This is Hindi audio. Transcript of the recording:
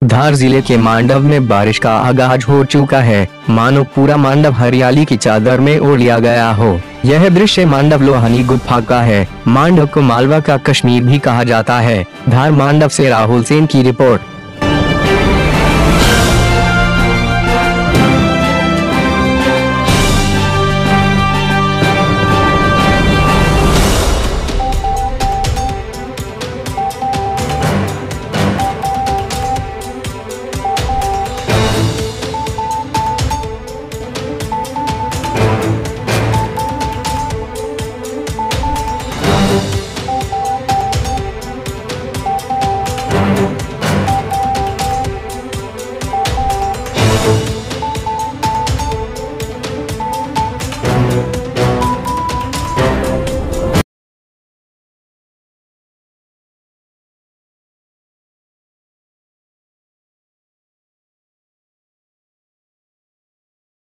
धार जिले के मांडव में बारिश का आगाज हो चुका है, मानो पूरा मांडव हरियाली की चादर में ओढ़ लिया गया हो। यह दृश्य मांडव लोहानी गुफा का है। मांडव को मालवा का कश्मीर भी कहा जाता है। धार मांडव से राहुल सेन की रिपोर्ट।